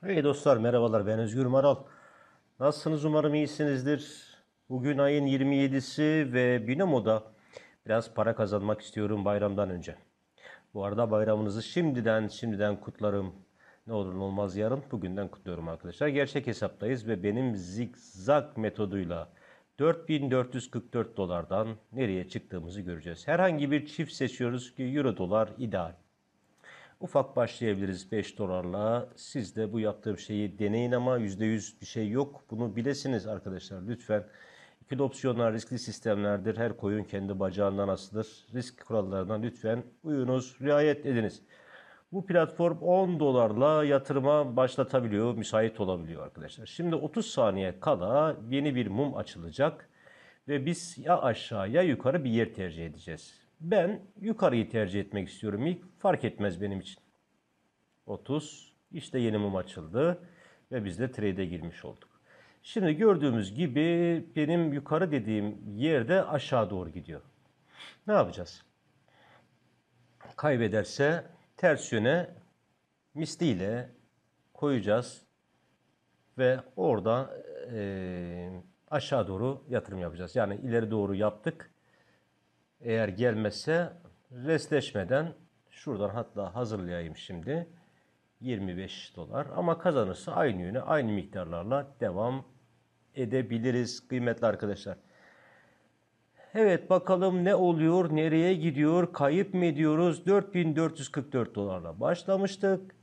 Hey dostlar, merhabalar, ben Özgür Maral. Nasılsınız? Umarım iyisinizdir. Bugün ayın 27'si ve Binomo'da biraz para kazanmak istiyorum bayramdan önce. Bu arada bayramınızı şimdiden kutlarım. Ne olur ne olmaz yarın bugünden kutluyorum arkadaşlar. Gerçek hesaptayız ve benim zigzag metoduyla 4444 dolardan nereye çıktığımızı göreceğiz. Herhangi bir çift seçiyoruz ki euro dolar ideal. Ufak başlayabiliriz 5 dolarla. Siz de bu yaptığım şeyi deneyin ama %100 bir şey yok. Bunu bilesiniz arkadaşlar lütfen. İkili opsiyonlar riskli sistemlerdir. Her koyun kendi bacağından asılır. Risk kurallarına lütfen uyunuz, riayet ediniz. Bu platform 10 dolarla yatırıma başlatabiliyor, müsait olabiliyor arkadaşlar. Şimdi 30 saniye kala yeni bir mum açılacak ve biz ya aşağı ya yukarı bir yer tercih edeceğiz. Ben yukarıyı tercih etmek istiyorum ilk. Fark etmez benim için. 30. İşte yeni mum açıldı ve biz de trade'e girmiş olduk. Şimdi gördüğümüz gibi benim yukarı dediğim yerde aşağı doğru gidiyor. Ne yapacağız? Kaybederse ters yöne misliyle koyacağız ve orada aşağı doğru yatırım yapacağız. Yani ileri doğru yaptık. Eğer gelmezse restleşmeden şuradan hatta hazırlayayım şimdi. 25 dolar ama kazanırsa aynı yöne aynı miktarlarla devam edebiliriz kıymetli arkadaşlar. Evet bakalım ne oluyor, nereye gidiyor, kayıp mı ediyoruz? 4444 dolarla başlamıştık.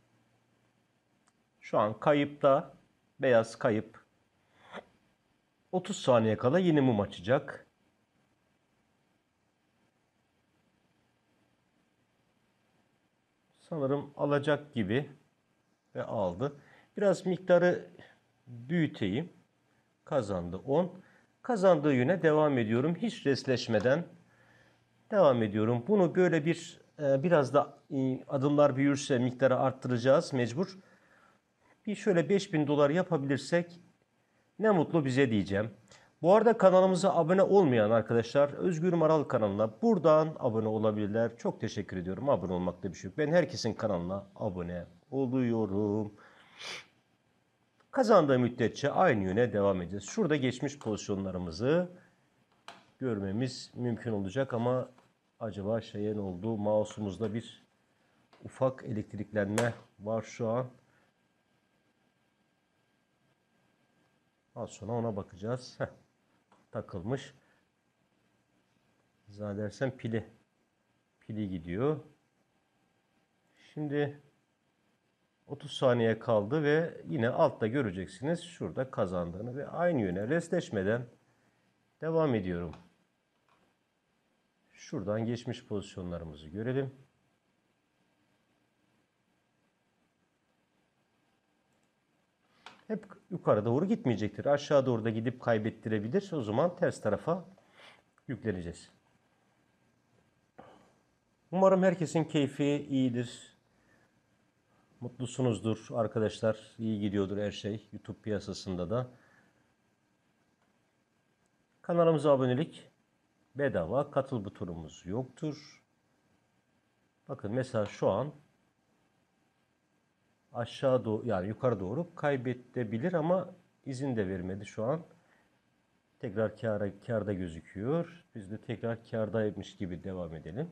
Şu an kayıpta, beyaz kayıp. 30 saniye kala yeni mum açacak. Sanırım alacak gibi ve aldı. Biraz miktarı büyüteyim. Kazandı 10. Kazandığı yöne devam ediyorum. Hiç resleşmeden devam ediyorum. Bunu böyle biraz da adımlar büyürse miktarı arttıracağız mecbur. Bir şöyle 5000 dolar yapabilirsek ne mutlu bize diyeceğim. Bu arada kanalımıza abone olmayan arkadaşlar Özgür Maral kanalına buradan abone olabilirler. Çok teşekkür ediyorum. Abone olmakta bir şey yok. Ben herkesin kanalına abone oluyorum. Kazandığı müddetçe aynı yöne devam edeceğiz. Şurada geçmiş pozisyonlarımızı görmemiz mümkün olacak ama acaba şeye ne oldu? Mouse'umuzda bir ufak elektriklenme var şu an. Az sonra ona bakacağız. Takılmış. Zannedersem pili gidiyor. Şimdi 30 saniye kaldı ve yine altta göreceksiniz şurada kazandığını ve aynı yöne restleşmeden devam ediyorum. Şuradan geçmiş pozisyonlarımızı görelim. Hep yukarı doğru gitmeyecektir. Aşağı doğru da gidip kaybettirebilir. O zaman ters tarafa yükleneceğiz. Umarım herkesin keyfi iyidir. Mutlusunuzdur arkadaşlar. İyi gidiyordur her şey. YouTube piyasasında da. Kanalımıza abonelik bedava. Katıl butonumuz yoktur. Bakın mesela şu an aşağı doğru yani yukarı doğru kaybedebilir ama izin de vermedi şu an. Tekrar kârda gözüküyor. Biz de tekrar kârdaymış gibi devam edelim.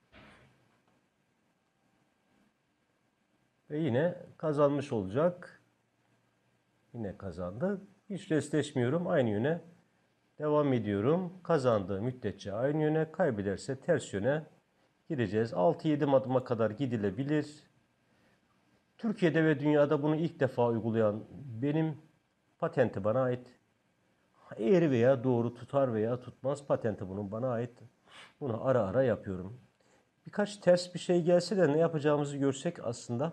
Ve yine kazanmış olacak. Yine kazandı. Hiç restleşmiyorum. Aynı yöne devam ediyorum. Kazandığı müddetçe aynı yöne, kaybederse ters yöne gideceğiz. 6-7 adıma kadar gidilebilir. Türkiye'de ve dünyada bunu ilk defa uygulayan benim, patenti bana ait. Eğri veya doğru, tutar veya tutmaz, patenti bunun bana ait. Bunu ara ara yapıyorum. Birkaç ters bir şey gelse de ne yapacağımızı görsek aslında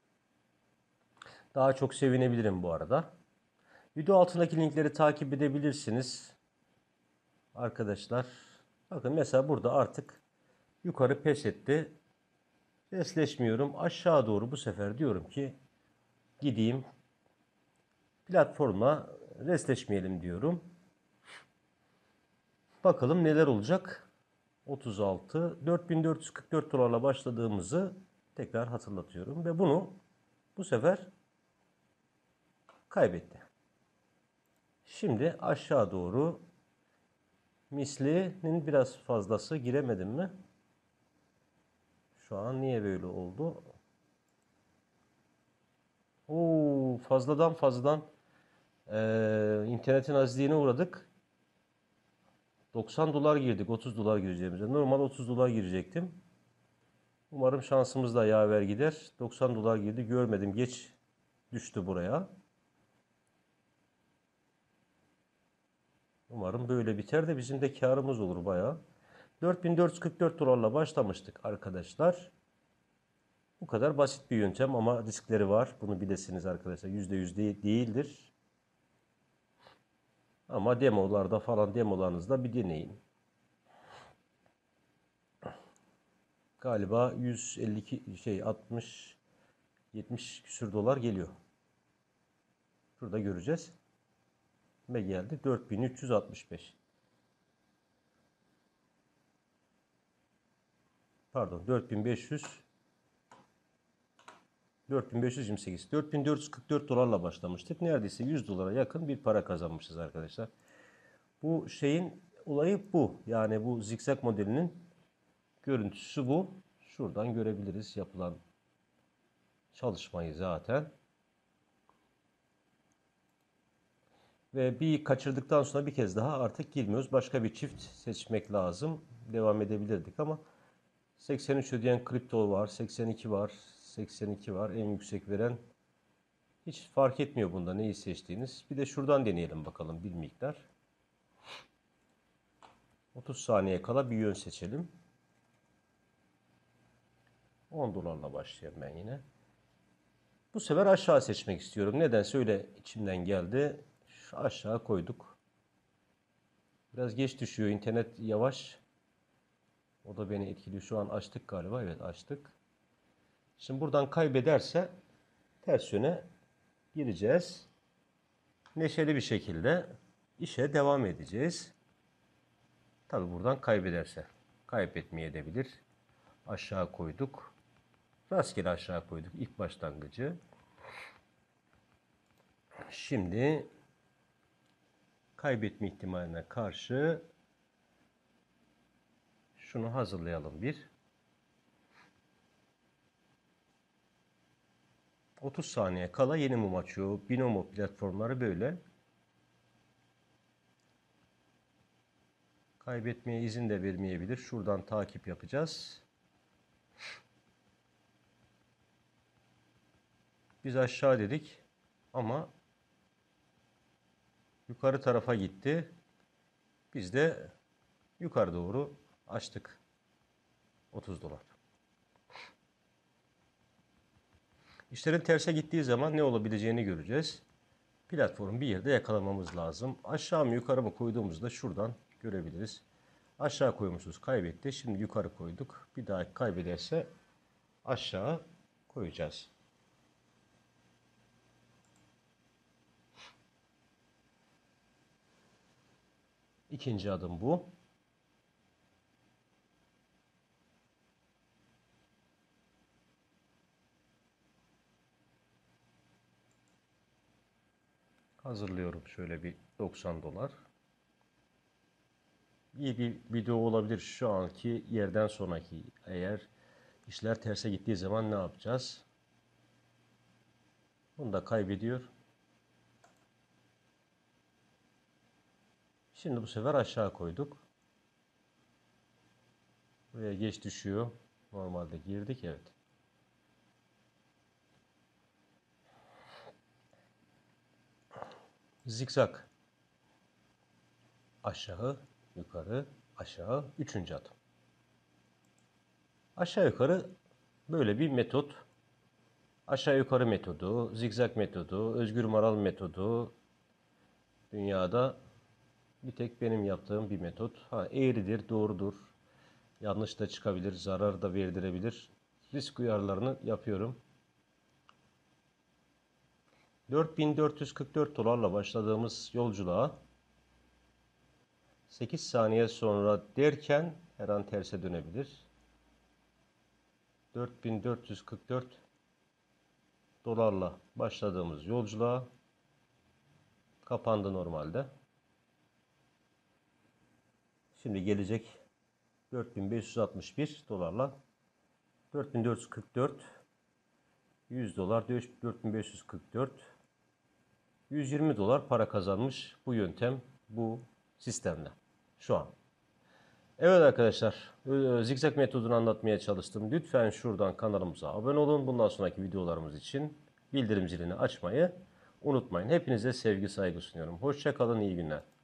daha çok sevinebilirim bu arada. Video altındaki linkleri takip edebilirsiniz. Arkadaşlar bakın mesela burada artık yukarı pes etti. Resleşmiyorum. Aşağı doğru bu sefer diyorum ki gideyim platformla resleşmeyelim diyorum. Bakalım neler olacak. 36 4444 dolarla başladığımızı tekrar hatırlatıyorum ve bunu bu sefer Kaybetti. Şimdi aşağı doğru mislinin biraz fazlası, giremedim mi? Şu an niye böyle oldu? Oo, fazladan internetin azizliğine uğradık. 90 dolar girdik, 30 dolar gireceğimize. Normal 30 dolar girecektim. Umarım şansımız da yaver gider. 90 dolar girdi, görmedim. Geç düştü buraya. Umarım böyle biter de bizim de karımız olur bayağı. 4444 dolarla başlamıştık arkadaşlar. Bu kadar basit bir yöntem ama riskleri var. Bunu bilesiniz arkadaşlar. %100 değildir. Ama demolarda falan, demolarınızda bir deneyin. Galiba 152 60 70 küsür dolar geliyor. Şurada göreceğiz. Ve geldi 4365. Pardon, 4528. 4444 dolarla başlamıştık. Neredeyse 100 dolara yakın bir para kazanmışız arkadaşlar. Bu şeyin olayı bu. Yani bu zikzak modelinin görüntüsü bu. Şuradan görebiliriz yapılan çalışmayı zaten. Ve bir kaçırdıktan sonra bir kez daha artık girmiyoruz. Başka bir çift seçmek lazım. Devam edebilirdik ama 83 ödeyen kripto var, 82 var, 82 var. En yüksek veren hiç fark etmiyor bunda neyi seçtiğiniz. Bir de şuradan deneyelim bakalım bir miktar. 30 saniye kala bir yön seçelim. 10 dolarla başlayayım ben yine. Bu sefer aşağı seçmek istiyorum. Nedense öyle içimden geldi. Şu aşağı koyduk. Biraz geç düşüyor. İnternet yavaş. O da beni etkiliyor. Şu an açtık galiba. Evet, açtık. Şimdi buradan kaybederse ters yöne gireceğiz. Neşeli bir şekilde işe devam edeceğiz. Tabi buradan kaybederse. Kaybetmeye edebilir. Aşağı koyduk. Rastgele aşağı koyduk ilk başlangıcı. Şimdi kaybetme ihtimaline karşı şunu hazırlayalım bir. 30 saniye kala yeni mum açıyor. Binomo platformları böyle. Kaybetmeye izin de vermeyebilir. Şuradan takip yapacağız. Biz aşağı dedik ama yukarı tarafa gitti. Biz de yukarı doğru açtık. 30 dolar. İşlerin terse gittiği zaman ne olabileceğini göreceğiz. Platformu bir yerde yakalamamız lazım. Aşağı mı yukarı mı koyduğumuzda şuradan görebiliriz. Aşağı koymuşuz, kaybetti. Şimdi yukarı koyduk. Bir daha kaybederse aşağı koyacağız. İkinci adım bu. Hazırlıyorum şöyle bir 90 dolar. İyi bir video olabilir şu anki yerden sonraki. Eğer işler terse gittiği zaman ne yapacağız? Bunu da kaybediyor. Şimdi bu sefer aşağı koyduk. Buraya geç düşüyor. Normalde girdik, evet. Zikzak. Aşağı, yukarı, aşağı. Üçüncü adım. Aşağı yukarı böyle bir metot. Aşağı yukarı metodu, zikzak metodu, Özgür Maral metodu. Dünyada bir tek benim yaptığım bir metot. Ha, eğridir, doğrudur. Yanlış da çıkabilir, zarar da verdirebilir. Risk uyarılarını yapıyorum. 4444 dolarla başladığımız yolculuğa 8 saniye sonra derken her an terse dönebilir. 4444 dolarla başladığımız yolculuğa Kapandı normalde. Şimdi gelecek 4561 dolarla 4444 100 dolar 4544 120 dolar para kazanmış bu yöntem, bu sistemle şu an. Evet arkadaşlar, zigzag metodunu anlatmaya çalıştım. Lütfen şuradan kanalımıza abone olun. Bundan sonraki videolarımız için bildirim zilini açmayı unutmayın. Hepinize sevgi saygı sunuyorum. Hoşça kalın, iyi günler.